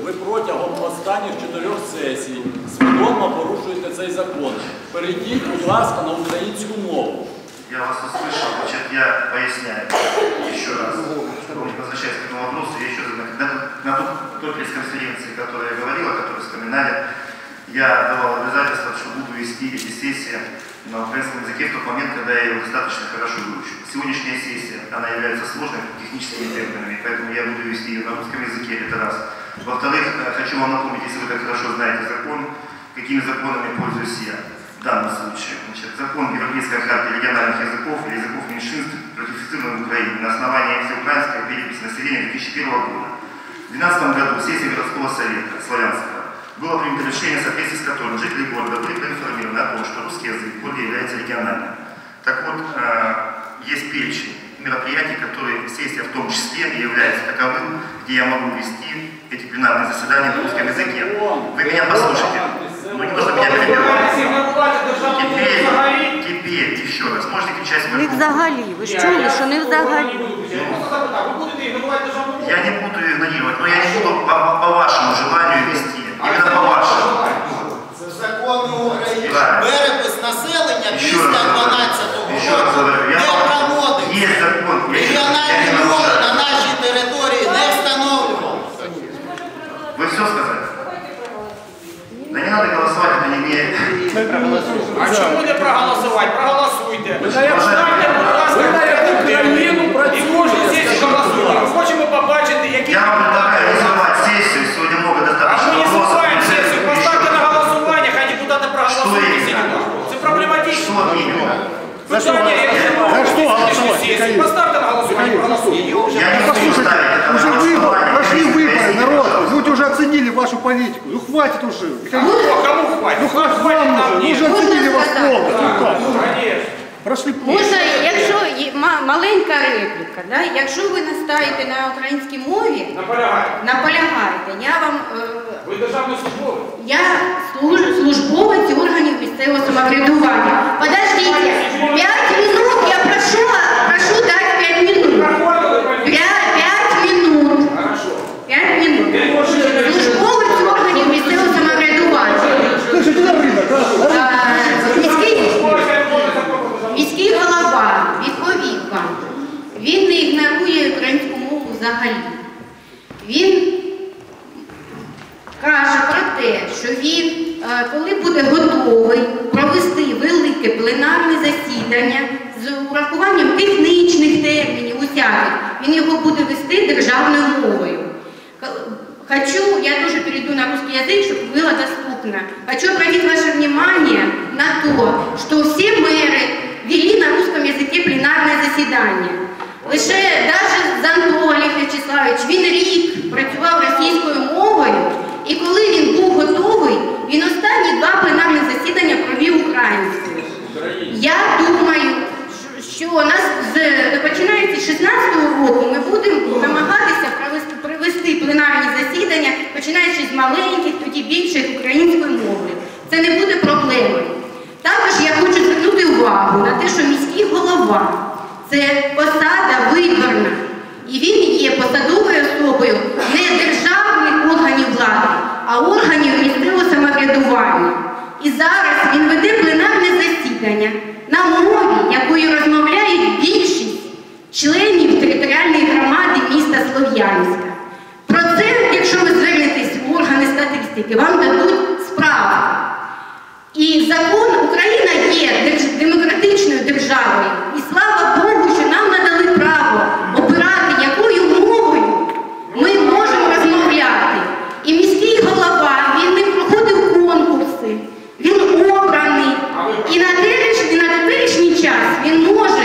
ви протягом останніх 4 сесій свідомо порушуєте цей закон. Перейдіть, будь ласка, на українську мову. Я вас услышал, значит, я поясняю еще раз, возвращаясь к этому вопросу, я еще на той пресс-конференции, которую я говорил, о которой вспоминали, я давал обязательство, что буду вести эти сессии на украинском языке в тот момент, когда я его достаточно хорошо выучу. Сегодняшняя сессия, она является сложной техническими терминами, поэтому я буду вести ее на русском языке, это раз. Во-вторых, хочу вам напомнить, если вы так хорошо знаете закон, какими законами пользуюсь я. В данном случае, значит, закон Европейской хартии региональных языков и языков меньшинств, ратифицирован в Украине на основании всеукраинской переписи населения 2001 года. В 2012 году сессия городского совета славянского было принято решение, в соответствии с которым жители города были проинформированы о том, что русский язык в городе является региональным. Так вот, есть перечень мероприятий, которые сессия в том числе и является таковым, где я могу вести эти пленарные заседания на русском языке. Вы меня послушайте. Ну, не нужно меня перебивать. Теперь, еще раз, можете кричать свой Не взагалі, ви ж чули, що не взагалі. Я не буду игнорировать, но я не буду по вашему желанию вести. Именно по вашему. Закону України перепис населення після 12-го року не проводиться. Є закон. Регіональні мови на нашій території не встановлювали. Вы все сказали? Да не надо голосовать, это не имеет. А чому не проголосувати? Проголосуйте. Ставте, будь ласка, і кожну сесію голосуйте. Ми хочемо побачити, які... Я вам предлагаю вызывать сессию, сегодня много А достаточно ми не вопросов. слухаємо сесію, поставте на голосування, хай депутати проголосують. Це проблематично. Что минимум? Питання, я не знаю, поставте на голосування, проголосуйте. Я не буду ставить это на голосование. Прошли выборы, народ. Люди уже оценили вашу политику. Ну хватит уже. Кому хватить? Ну хватит вам уже. Мы уже оценили вас полностью. Прошли. Можна, якщо маленька репліка, да? Якщо ви настаєте на українській мові, наполягаєте, я вам... Ви державний службовець? Я службовець органів місцевого самоврядування. Подождите, 5 минут, я прошу дать 5 минут. 5 минут. 5 минут. Службовець органів місцевого самоврядування. Міський голова відповів вам. Він не ігнорує українську мову взагалі. Він каже про те, що він, коли буде готовий провести велике пленарне засідання з урахуванням технічних термінів, усяких, він його буде вести державною мовою. Я тоже перейду на русский язык, чтобы было доступно. Хочу обратить ваше внимание на то, что все мэры вели на русском языке пленарное заседание. Лише навіть Занто Олег Вячеславович, він рік працював російською мовою, і коли він був готовий, він останні 2 пленарних засідання провів українською. Я думаю, що у нас починаючи з 16-го року ми будемо намагатися провести пленарні засідання, починаючи з маленьких, тоді більших українською мовою. Це не буде проблемою. Також я хочу звернути увагу на те, що міський голова – це посада виборна. І він є посадовою особою не державних органів влади, а органів місцевого самоврядування. І зараз він веде пленарне засідання на мові, якою розмовляють більшість членів територіальної громади міста Слов'янська. Про це, якщо ви звернетесь в органи статистики, вам дадуть справу. І закон, Україна є демократичною державою. І слава Богу, що нам надали право обирати, якою мовою ми можемо розмовляти. І міський голова, він не проходив конкурси, він обраний. І на теперішній час він може